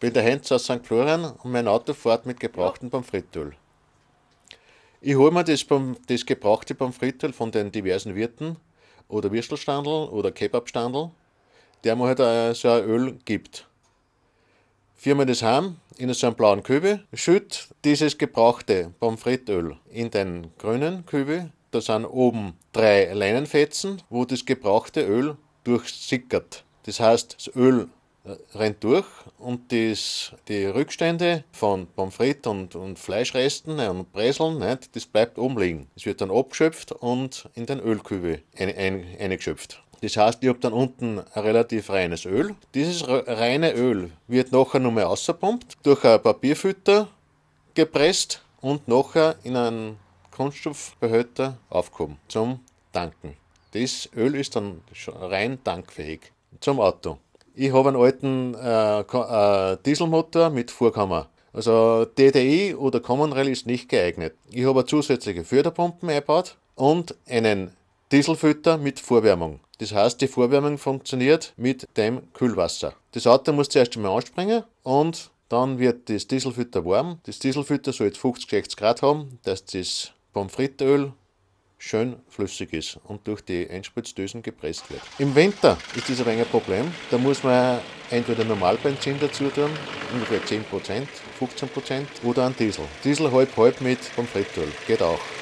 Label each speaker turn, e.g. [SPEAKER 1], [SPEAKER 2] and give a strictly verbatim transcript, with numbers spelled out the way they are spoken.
[SPEAKER 1] bin der Heinz aus Sankt Florian und mein Auto fährt mit gebrauchtem Pommes frites-Öl. Ich hole mir das, das gebrauchte Pommes frites-Öl von den diversen Wirten oder Würstelstandl oder Kebabstandl, der mir halt äh, so ein Öl gibt. Führe mir das heim in so einen blauen Kübel, schütte dieses gebrauchte Pommes frites-Öl in den grünen Kübel. Da sind oben drei Leinenfetzen, wo das gebrauchte Öl durchsickert. Das heißt, das Öl rennt durch und das, die Rückstände von Pommes frites und, und Fleischresten und Breseln, nicht, das bleibt oben liegen. Es wird dann abgeschöpft und in den Ölkübel ein, ein, eingeschöpft. Das heißt, ich habe dann unten ein relativ reines Öl. Dieses reine Öl wird nachher nochmal rausgepumpt, durch ein Papierfilter gepresst und nachher in einen Kunststoffbehälter aufgehoben zum Tanken. Das Öl ist dann rein tankfähig. Zum Auto. Ich habe einen alten äh, äh, Dieselmotor mit Vorkammer. Also D D I oder Common Rail ist nicht geeignet. Ich habe zusätzliche Förderpumpen eingebaut und einen Dieselfilter mit Vorwärmung. Das heißt, die Vorwärmung funktioniert mit dem Kühlwasser. Das Auto muss zuerst einmal anspringen und dann wird das Dieselfilter warm. Das Dieselfilter soll jetzt fünfzig, sechzig Grad haben, dass das Pommes frites-Öl schön flüssig ist und durch die Einspritzdüsen gepresst wird. Im Winter ist das ein wenig ein Problem. Da muss man entweder Normalbenzin dazu tun, ungefähr zehn Prozent, fünfzehn Prozent, oder einen Diesel. Diesel halb halb mit Pommes frites-Öl, geht auch.